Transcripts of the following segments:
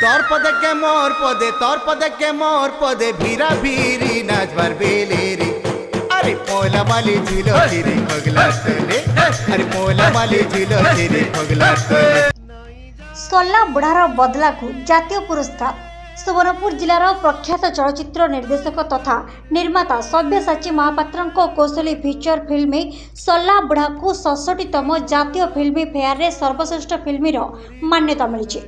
तोर पदे के मोर पदे तोर पदे के मोर पदे भीरा भीरी नाचबार बेलेरी अरे पोला वाली झिलो रे पगला तले अरे पोला वाली झिलो रे पगला तले सल्ला बुढ़ार बदला को जातीय पुरस्कार सुवर्णपुर जिलार प्रख्यात चलचित्र निर्देशक तथा निर्माता सव्यसाची महापात्र कौशली फीचर फिल्म सल्ला बुढ़ा को 67तम जातीय फिल्म फेयर रे सर्वश्रेष्ठ फिल्म मान्यता मिली।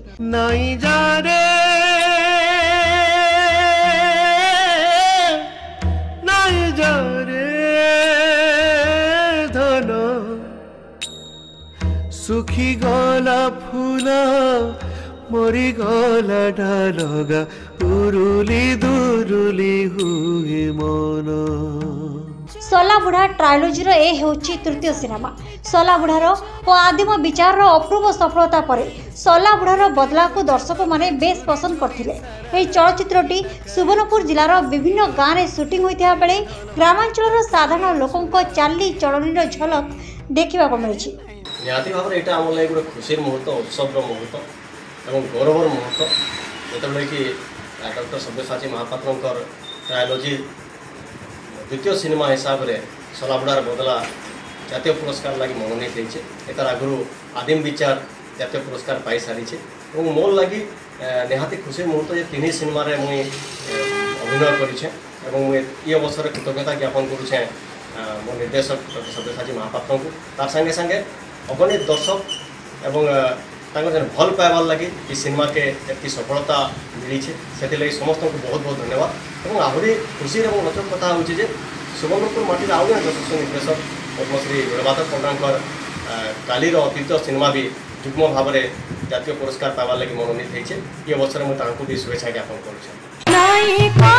सुखी गला फूला मोरी गला डालगा उरुली दुरुली हुए मन। सल्ला बुढ़ा ट्रायोलॉजी ए होची तृतीय सिनेमा। सल्ला बुढ़ार और आदिम विचार अपूर्व सफलता पर सल्ला बुढ़ार बदला को दर्शक माने बेस पसंद करथिले। एही चलचित्रटी सुवर्णपुर जिलार विभिन्न गाँव में शूटिंग होइथिया बेले ग्रामांचल साधारण लोकंक चाली चलनीर झलक देखा मिली। निहाती भाव में यहाँ आम लगे गोटे खुशी मुहूर्त उत्सव मुहूर्त और गौरवर मुहूर्त जो कि डॉक्टर सव्यसाची महापात्र ट्रायोलॉजी द्वितीय सिनेमा हिसाब से सल्ला बुढ़ार बदला जातीय पुरस्कार लगी मनोनीत होती है। यार आगु आदिम विचार जातीय पुरस्कार पाई सारी और मोर लगी निहाती खुशी मुहूर्त ये तीन सिनेमा मुझे अभिनय कर अवसर कृतज्ञता ज्ञापन करुचे मो निर्देशक डॉक्टर सव्यसाची महापात्र को तार संगे संगे अगणित दर्शक एवं भल पाइबार लगी ये सिनेमा के एति सफलता मिली से समस्त को बहुत बहुत धन्यवाद। और आहरी खुशी और रोचक कथा हूँ सुवर्णपुर माटी आउ जने यशस्वी निर्देशक पद्मश्री नीलमाधव पंडांकर कालीर अतीत सिनेमा भी युग्म भाव में जातीय पुरस्कार पाइबार लगी मनोनीत होती है। ये अवसर में भी शुभेच्छा ज्ञापन करुँ।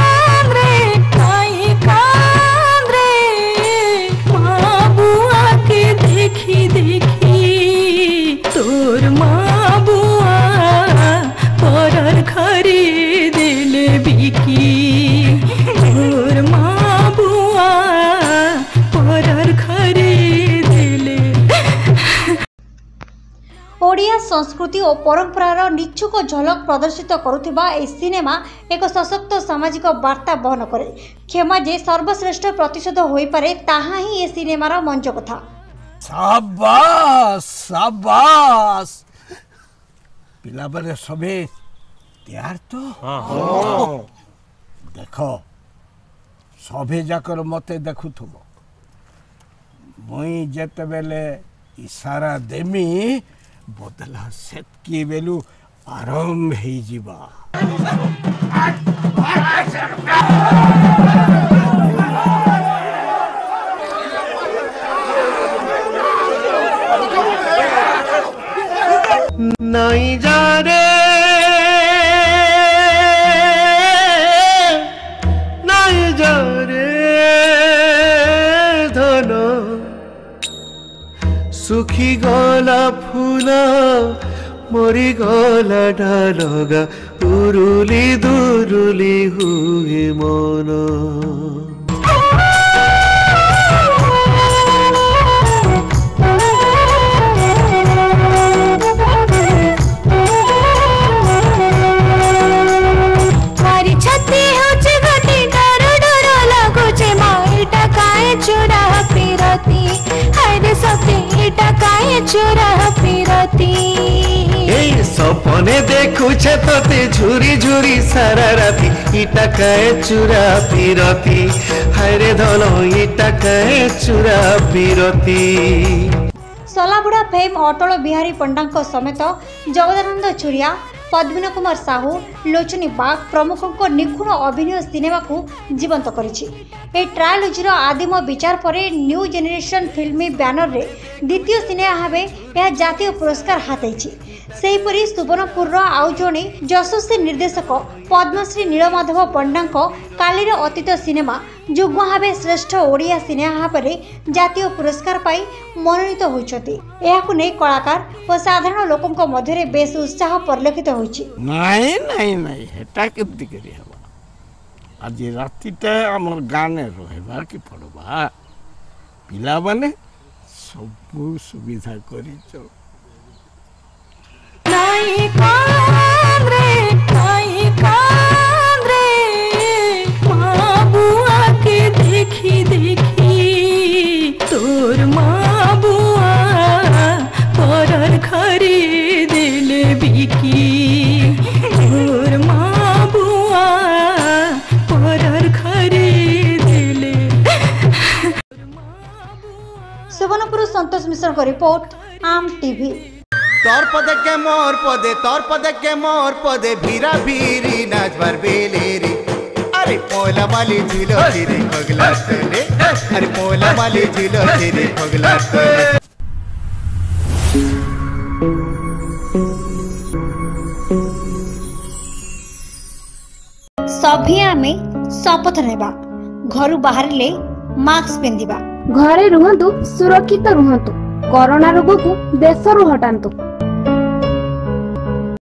देखी देखी तोर माँ बुआ परर घरे दिल बिकी तोर माँ बुआ परर घरे दिल। ओडिया संस्कृति और परंपरार निच्छुक झलक प्रदर्शित करुथिबा ए सिनेमा एक सशक्त सामाजिक वार्ता बहन करे। क्षमा जे सर्वश्रेष्ठ प्रतिशोध होई पारे ताहा ही ए सिनेमार मंच कथा। शाबाश शाबाश पिला बने सबे तैयार तो देख सभे जाकर मते देखुथुब मुई जेते बेले इशारा देमी बदला सेतकी बेलू आरंभ हो जीवा। नहीं जा रे नहीं जा रे धन सुखी गला फूला मोरी गला डालगा उरुली दुरुली हुए मन। सपने देखुछे तोते झुरी झुरी सारा राती इटा काए चुरा फिरती हायरे धन इटा काए चुरा फिरती। सल्ला बुढ़ा फेम अटल बिहारी पंडांक समेत जगदानंद छुरिया पद्मिन कुमार साहू लोचनी बाग प्रमुखों निखुण अभिनय सिनेमा को जीवंत करिछि। ए ट्रायोलॉजी आदिम विचार पर न्यू जेनेरेशन फिल्म बैनर रे द्वितीय सिनेमा भावे यह जातीय पुरस्कार हाथाई। सेहीपरि सुवर्णपुर आउ जणे यशस्वी निर्देशक पद्मश्री नीलमाधव पंडांक कालीर अतीत सिनेमा युग्म भावे श्रेष्ठ ओडिया सिनेमा भावे जातीय पुरस्कार पाई मनोनीत होइछथि। एहाकु नै कलाकार और साधारण लोकंक मध्यरे बेस उत्साह परिलक्षित होइछि। नहीं नहीं नहीं हेटा केमति करी हबा आज रातिटा हमर गाने रहबा कि पड़बा पिला माने सब सुविधा करिछ। नहीं कांग्रेस रिपोर्ट आम टीवी। तोर पदे के मोर पदे तोर पदे के मोर पदे भीरा भीरी नाचबार बेलेरी अरे पोला वाली झिलो चिरे पगला तले अरे पोला वाली झिलो चिरे पगला तले। सभी आमे शपथ नेबा घर बाहरिले मास्क पिंधिबा घरे रुहतु सुरक्षित रुहतु कोरोना रोग को देशरू हटान्तु।